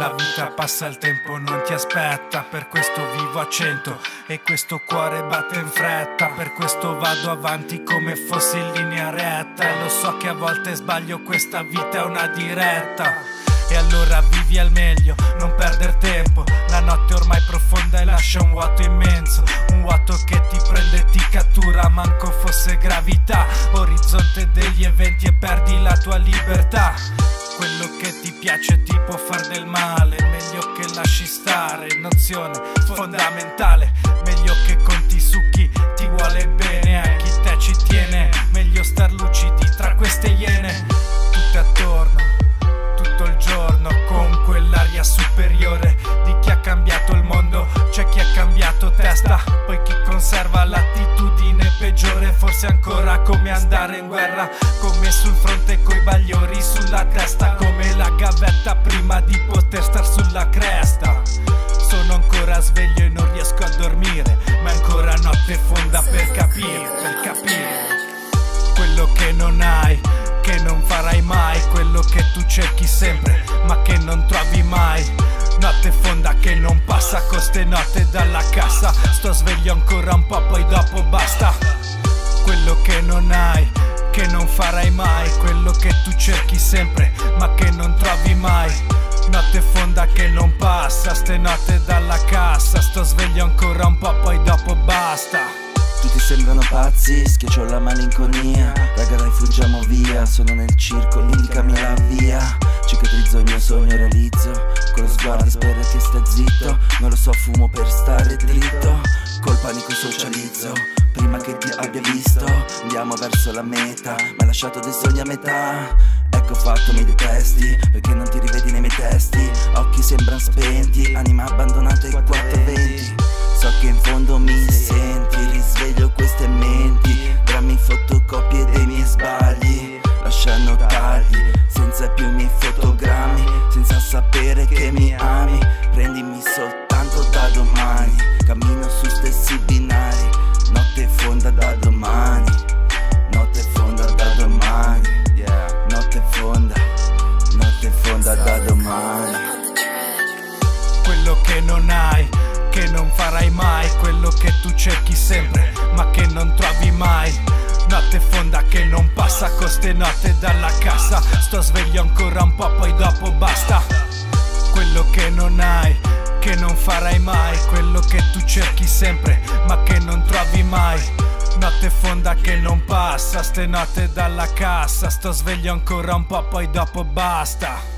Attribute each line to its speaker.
Speaker 1: la vita passa, il tempo non ti aspetta. Per questo vivo a 100 e questo cuore batte in fretta. Per questo vado avanti come fossi in linea retta. E lo so che a volte sbaglio, questa vita è una diretta. E allora vivi al meglio, non perder tempo. La notte ormai profonda e lascia un vuoto immenso. Un vuoto che ti prende e ti cattura, manco fosse gravità. Orizzonte degli eventi e perdi la tua libertà. Quello che ti piace ti può far del male, meglio che lasci stare, nozione fondamentale. Meglio che conti su chi ti vuole bene, a chi te ci tiene. Meglio star lucidi tra queste iene. Tutte attorno, tutto il giorno, con quell'aria superiore di chi ha cambiato il mondo. C'è chi ha cambiato testa, poi chi conserva l'attitudine peggiore. Forse ancora come andare in guerra, come sul fronte coi bagliori sulla testa, come la gavetta prima di poter star sulla cresta. Sono ancora sveglio e non riesco a dormire, ma è ancora notte fonda per capire quello che non hai, che non farai mai, quello che tu cerchi sempre ma che non trovi mai. Notte fonda che non passa, con ste notte dalla cassa. Sto sveglio ancora un po', poi dopo basta. Quello che non hai, che non farai mai, quello che tu cerchi sempre ma che non trovi mai. Notte fonda che non passa, ste notte dalla cassa. Sto sveglio ancora un po', poi dopo basta.
Speaker 2: Tutti sembrano pazzi, schiaccio la malinconia. Raga dai fuggiamo via, sono nel circo, indicami la via. Cicatrizzo il mio sogno, realizzo con lo sguardo, spero che stai zitto. Non lo so, fumo per stare dritto, col panico socializzo. Prima che ti abbia visto, andiamo verso la meta, ma hai lasciato dei sogni a metà. Ecco fatto, mi detesti, perché non ti rivedi nei miei testi. Occhi sembrano spenti, anima abbandonata ai 420. So che in fondo mi senti, risveglio queste menti. Drammi fotocopie dei miei sbagli, lasciano tagli, senza più i miei fotogrammi. Senza sapere che mi ami, prendimi soltanto da domani. Cammino su stessi binari, notte fonda da domani. Notte fonda da domani, notte fonda da domani.
Speaker 1: Quello che non hai, che non farai mai, quello che tu cerchi sempre ma che non trovi mai. Notte fonda che non passa, con ste notte dalla cassa. Sto sveglio ancora un po', poi dopo basta. Quello che non hai, che non farai mai, quello che tu cerchi sempre ma che non trovi mai. Notte fonda che non passa, ste notte dalla cassa. Sto sveglio ancora un po', poi dopo basta.